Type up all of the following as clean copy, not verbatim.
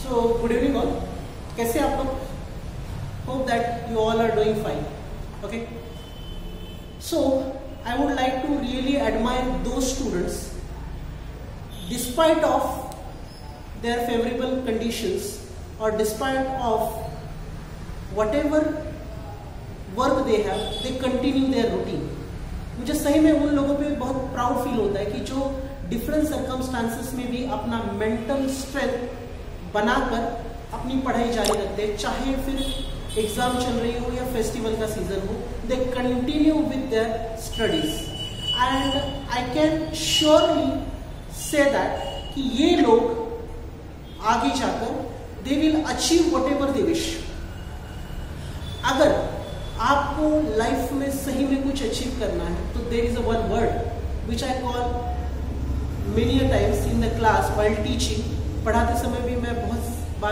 So good evening all. कैसे आप लोग? Hope that you all are doing fine. Okay. So I would like to really admire those students, despite of their favorable conditions or despite of whatever work they have, they continue their routine. मुझे सही में उन लोगों पे बहुत proud feel होता है कि जो डिफरेंट सर्कमस्टांसेस में भी अपना मेंटल स्ट्रेंथ बनाकर अपनी पढ़ाई जारी रखते हैं, चाहे फिर एग्जाम चल रही हो या फेस्टिवल का सीजन हो, they continue with their studies and I can surely say that कि ये लोग आगे जाकर they will achieve whatever they wish. अगर आपको लाइफ में सही में कुछ अचीव करना है तो there is a one word which I call many a times in the class while teaching. पढ़ाते समय भी मैं बहुत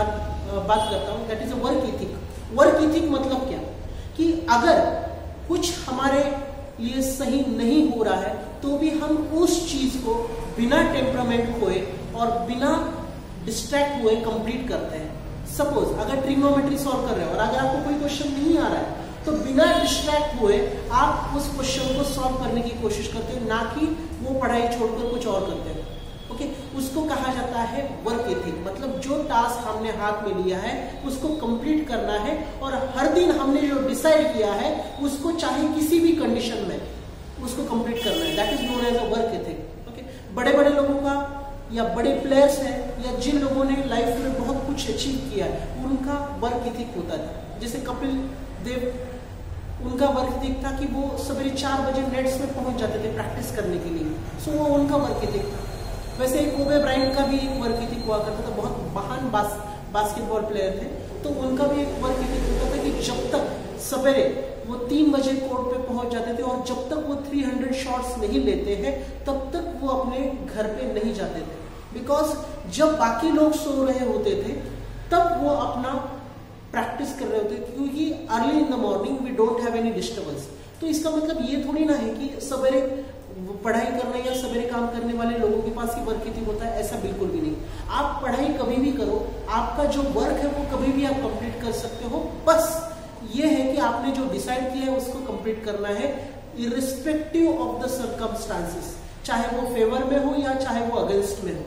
बात करता हूँ, that is a work ethic. Work ethic मतलब क्या कि अगर कुछ हमारे लिए सही नहीं हो रहा है तो भी हम उस चीज को बिना टेम्परामेंट खोए और बिना डिस्ट्रैक्ट हुए कंप्लीट करते हैं. सपोज अगर ट्रिग्नोमेट्री सॉल्व कर रहे हो और अगर आपको कोई क्वेश्चन नहीं आ रहा है तो बिना डिस्ट्रैक्ट हुए आप उस क्वेश्चन को सॉल्व करने की कोशिश करते हैं, ना कि वो पढ़ाई छोड़कर कुछ और करते हैं. ओके, उसको कहा जाता है वर्क एथिक. मतलब जो टास्क हमने हाथ में लिया है उसको कंप्लीट करना है और हर दिन हमने जो डिसाइड किया है उसको चाहे किसी भी कंडीशन में उसको कंप्लीट करना है. That is known as a work ethic. Okay, बड़े बड़े लोगों का या बड़े प्लेयर्स हैं या जिन लोगों ने लाइफ में बहुत कुछ अचीव किया है उनका वर्क एथिक होता था. जैसे कपिल देव, उनका वर्क एथिक था कि वो सवेरे 4 बजे नेट्स में पहुंच जाते थे प्रैक्टिस करने के लिए. सो वो उनका वर्क एथिक था. वैसे कोबे ब्रायंट का भी एक वर्क एथिक हुआ करता था. बहुत महान बास्केटबॉल प्लेयर थे, तो उनका भी एक वर्क एथिक होता था कि जब तक सवेरे वो 3 बजे कोर्ट पे पहुंच जाते थे और जब तक वो 300 शॉट्स नहीं लेते हैं तब तक वो अपने घर पे नहीं जाते थे. बिकॉज जब बाकी लोग सो रहे होते थे तब वो अपना प्रैक्टिस कर रहे होते, क्योंकि early in the morning we don't have any disturbance. तो इसका मतलब ये थोड़ी ना है कि सवेरे पढ़ाई करना या सवेरे काम करने वाले लोगों के पास ही वर्क एथिक होता है, ऐसा बिल्कुल भी नहीं. आप पढ़ाई कभी भी करो, आपका जो वर्क है वो कभी भी आप कंप्लीट कर सकते हो. बस ये है कि आपने जो डिसाइड किया है उसको कंप्लीट करना है इर्रिस्पेक्टिव ऑफ द सर्कमस्टांसेस, चाहे वो फेवर में हो या चाहे वो अगेंस्ट में हो.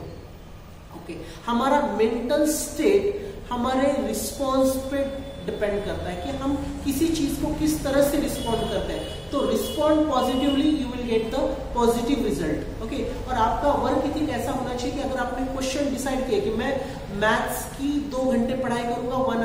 ओके, हमारा मेंटल स्टेट हमारे रिस्पॉन्स पे डिपेंड करता है कि हम किसी चीज को किस तरह से रिस्पॉन्ड करते हैं. तो respond positively, you will get the positive result. Okay, और आपका वर्क एथिक ऐसा होना चाहिए कि अगर आपने क्वेश्चन डिसाइड किया कि मैं मैथ्स की 2 घंटे पढ़ाई करूंगा, 1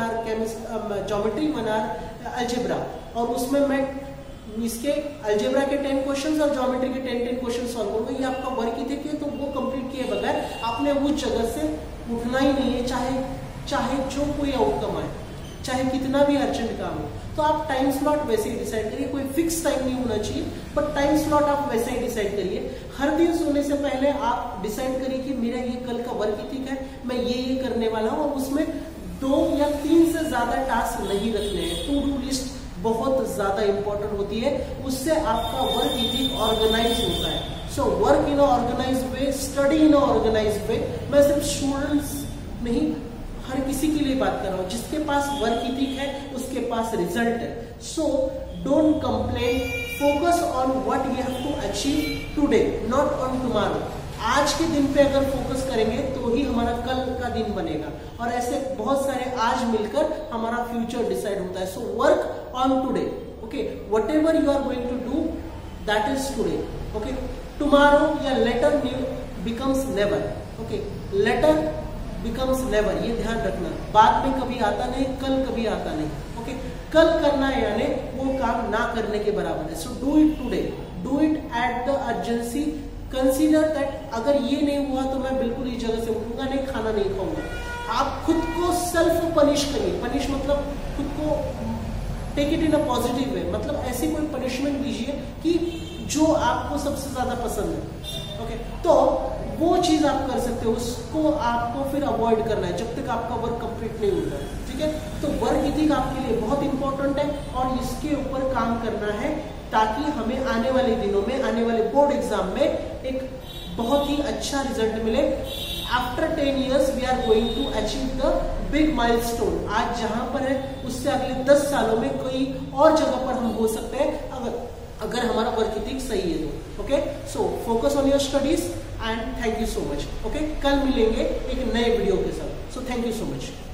आवर ज्योमेट्री, 1 आवर अलजेब्रा, और उसमें मैं इसके अलजेब्रा के 10 क्वेश्चंस और ज्योमेट्री के 10 क्वेश्चन सॉल्व करूंगा, ये आपका वर्क एथिक है. तो वो कंप्लीट किए बगैर आपने उस जगह से उठना ही नहीं है, चाहे जो कोई आउटकम आए, चाहे कितना भी अर्जेंट काम हो. तो आप टाइम स्लॉट वैसे ही डिसाइड करिए. कोई फिक्स टाइम नहीं होना चाहिए, बट टाइम स्लॉट आप वैसे ही डिसाइड करिए. हर दिन सोने से पहले आप डिसाइड करिए कि मेरा ये कल का वर्क एथिक है, मैं ये करने वाला हूँ, और उसमें 2 या 3 से ज्यादा टास्क नहीं रखने हैं. टू डू लिस्ट बहुत ज्यादा इंपॉर्टेंट होती है, उससे आपका वर्क एथिक ऑर्गेनाइज होता है. So work in organise way, study in organise way. मैं सिर्फ स्टूडेंट्स नहीं, हर किसी के लिए बात कर रहा हूं. जिसके पास वर्क एथिक है उसके पास रिजल्ट है. So don't complain, focus on what you have to achieve today, not on tomorrow. आज के दिन पे अगर फोकस करेंगे तो ही हमारा कल का दिन बनेगा, और ऐसे बहुत सारे आज मिलकर हमारा फ्यूचर डिसाइड होता है. So work on today. Okay, whatever you are going to do that is today. Okay, tomorrow या later becomes never. Okay, later becomes never, ये ध्यान रखना. बाद में कभी आता नहीं, कल कभी आता नहीं. ओके, कल करना है यानी वो काम ना करने के बराबर है. So do it today, do it at the urgency. Consider that अगर ये नहीं हुआ तो मैं बिल्कुल इस जगह से उठूंगा नहीं, खाना नहीं खाऊंगा. आप खुद को सेल्फ पनिश करिए. पनिश मतलब खुद को take it in a positive way. मतलब ऐसी कोई पनिशमेंट दीजिए कि जो आपको सबसे ज्यादा पसंद है. ओके, तो वो चीज आप कर सकते हो, उसको आपको फिर अवॉइड करना है जब तक आपका वर्क कंप्लीट नहीं होता है. ठीक है, तो वर्क एथिक आपके लिए बहुत इंपॉर्टेंट है और इसके ऊपर काम करना है ताकि हमें आने वाले दिनों में, आने वाले बोर्ड एग्जाम में एक बहुत ही अच्छा रिजल्ट मिले. After 10 years we are going to achieve the big milestone. आज जहां पर है उससे अगले 10 सालों में कोई और जगह पर हम हो सकते हैं अगर हमारा वर्क एथिक सही है तो। Okay, so focus on your studies and thank you so much. Okay, कल मिलेंगे एक नए वीडियो के साथ। So thank you so much.